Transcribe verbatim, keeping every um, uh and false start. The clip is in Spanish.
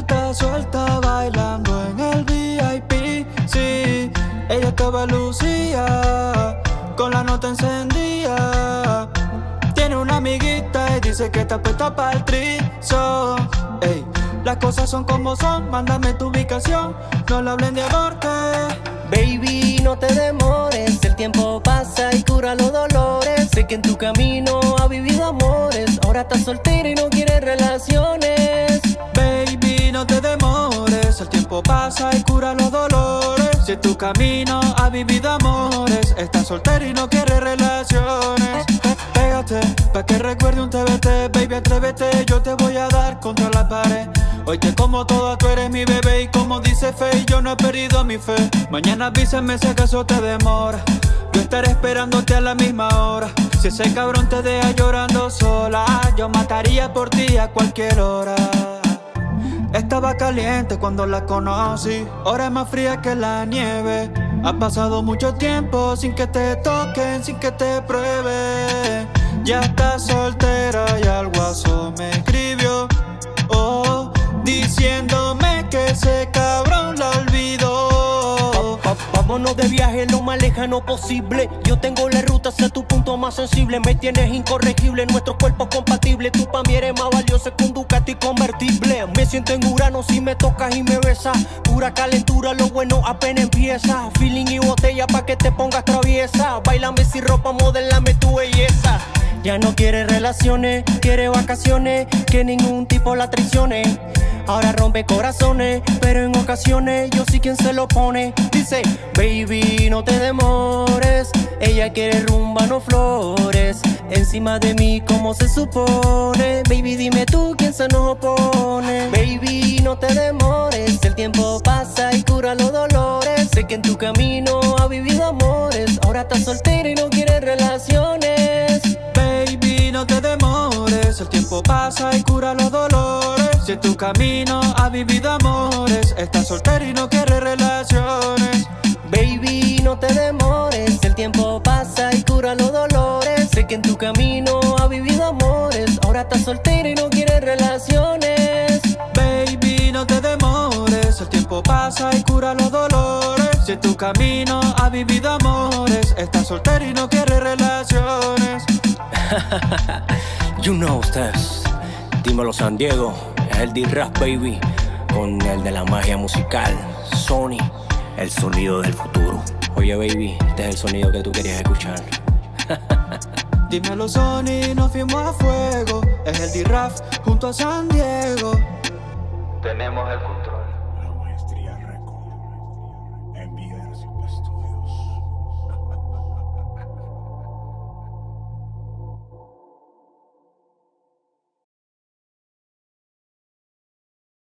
está suelta bailando en el V I P. Sí, ella estaba lucía, con la nota encendida. Tiene una amiguita y dice que está puesta para el trizo. Ey, las cosas son como son, mándame tu ubicación. No le hablen de amor que... Baby, no te demores, el tiempo pasa y cura los dolores. Sé que en tu camino has vivido amores, ahora estás soltera y no quieres relaciones. Baby, no te demores, el tiempo pasa y cura los dolores. Si en tu camino has vivido amores, estás soltera y no quieres relaciones. Pégate, pa' que recuerde un T B T, baby, atrévete, yo te voy a dar contra la pared. Hoy te como toda, tú eres mi bebé y como dice Faye, yo no he perdido mi fe. Mañana avísame si acaso te demora, yo estaré esperándote a la misma hora. Si ese cabrón te deja llorando sola, yo mataría por ti a cualquier hora. Estaba caliente cuando la conocí, ahora es más fría que la nieve. Ha pasado mucho tiempo sin que te toquen, sin que te prueben. Ya estás soltera y al guaso me escribió, oh, diciéndome que ese cabrón la olvidó. Va, va, vámonos de viaje lo más lejano posible. Yo tengo la ruta hacia tu punto más sensible. Me tienes incorregible, nuestros cuerpos compatibles. Tú pa' mí eres más valioso que un Ducati convertible. Me siento en Urano si me tocas y me besas. Pura calentura, lo bueno apenas empieza. Feeling y botella pa' que te pongas traviesa. Bailame sin ropa, modelame tu belleza. Ya no quiere relaciones, quiere vacaciones, que ningún tipo la traicione. Ahora rompe corazones, pero en ocasiones yo sí quien se lo pone. Dice, baby, no te demores, ella quiere rumba, no flores. Encima de mí, como se supone. Baby, dime tú quién se nos opone. Baby, no te demores, el tiempo pasa y cura los dolores. Sé que en tu camino has vivido amores, ahora estás soltera y no quieres relaciones. Baby, no te demores, el tiempo pasa y cura los dolores. Si en tu camino has vivido amores, estás soltera y no quieres relaciones. Baby, no te demores, el tiempo pasa y cura los dolores. Sé que en tu camino has vivido amores, ahora estás soltera y no quieres relaciones. Baby, no te demores, el tiempo pasa y cura los dolores. Si en tu camino has vivido amores, estás soltera y no quieres relaciones. You know, Steps. Dímelo, San Diego. Es el D-Rap, baby. Con el de la magia musical, Sony. El sonido del futuro. Oye, baby, este es el sonido que tú querías escuchar. Dímelo, Sony, nos fuimos a fuego. Es el D-Rap junto a San Diego. Tenemos el futuro.